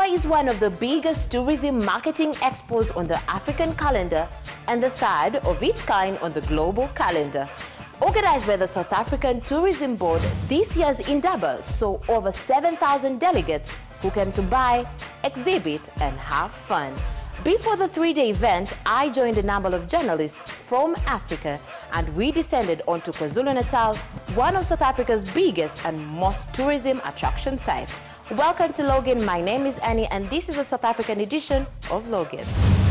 is one of the biggest tourism marketing expos on the African calendar and the third of its kind on the global calendar. Organized by the South African Tourism Board, this year's Indaba saw over 7,000 delegates who came to buy, exhibit, and have fun. Before the three-day event, I joined a number of journalists from Africa, and we descended onto KwaZulu-Natal, one of South Africa's biggest and most tourism attraction sites. Welcome to Login. My name is Annie, and this is a South African edition of Login.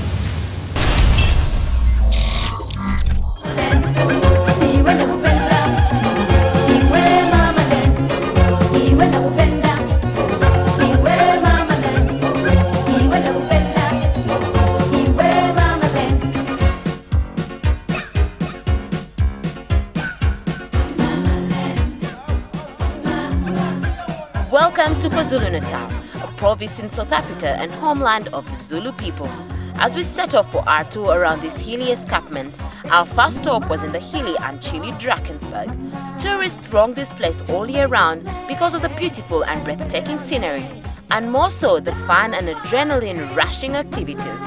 Welcome to KwaZulu-Natal, a province in South Africa and homeland of the Zulu people. As we set off for our tour around this hilly escarpment, our first stop was in the hilly and chilly Drakensberg. Tourists throng this place all year round because of the beautiful and breathtaking scenery, and more so the fun and adrenaline-rushing activities.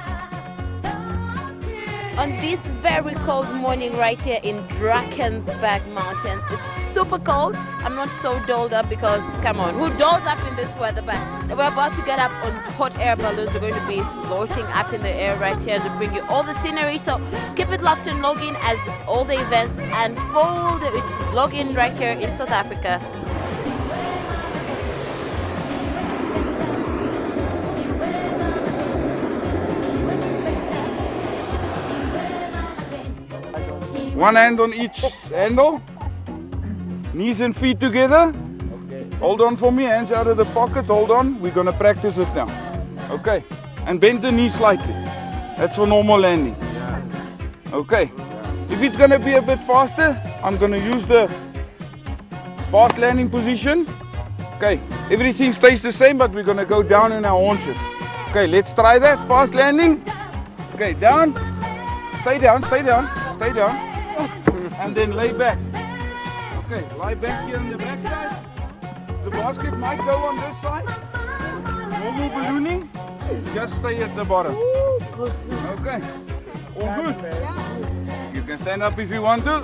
On this very cold morning right here in Drakensberg Mountains, it's super cold. I'm not so dolled up because, come on, who dolls up in this weather? But we're about to get up on hot air balloons. We're going to be floating up in the air right here to bring you all the scenery. So keep it locked and log in as all the events unfold. Log in right here in South Africa. One hand on each handle, knees and feet together. Okay. Hold on for me, hands out of the pocket, hold on. We're going to practice it now. Okay, and bend the knees slightly. That's for normal landing. Okay, if it's going to be a bit faster, I'm going to use the fast landing position. Okay, everything stays the same, but we're going to go down in our haunches. Okay, let's try that, fast landing. Okay, down, stay down, stay down, stay down. And then lay back. Okay, lie back here on the back side. The basket might go on this side. Normal ballooning. Just stay at the bottom. Okay. All good. You can stand up if you want to.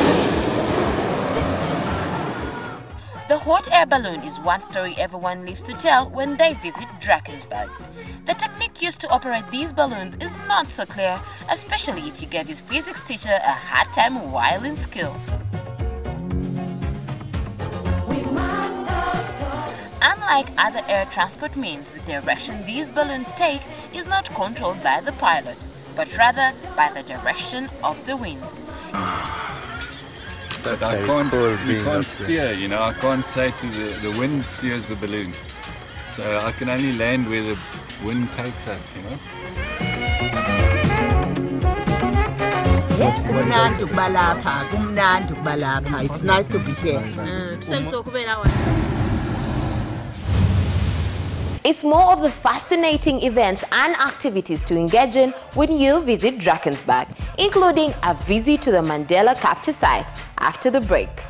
The hot air balloon is one story everyone lives to tell when they visit Drakensberg. The technique used to operate these balloons is not so clear, especially if you give his physics teacher a hard time while in school. Unlike other air transport means, the direction these balloons take is not controlled by the pilot, but rather by the direction of the wind. But I can't steer, you know, I can't say to the wind steers the balloon. So I can only land where the wind takes us, you know. It's nice to be here. It's more of the fascinating events and activities to engage in when you visit Drakensberg, including a visit to the Mandela Capture site after the break.